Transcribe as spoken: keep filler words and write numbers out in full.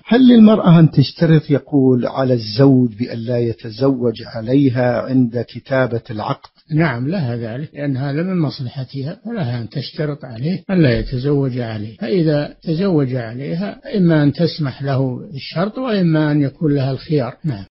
هل للمرأة أن تشترط يقول على الزوج بأن لا يتزوج عليها عند كتابة العقد؟ نعم لها ذلك، لأن هذا من مصلحتها، فلها أن تشترط عليه أن لا يتزوج عليه. فإذا تزوج عليها إما أن تسمح له بالشرط وإما أن يكون لها الخيار. نعم.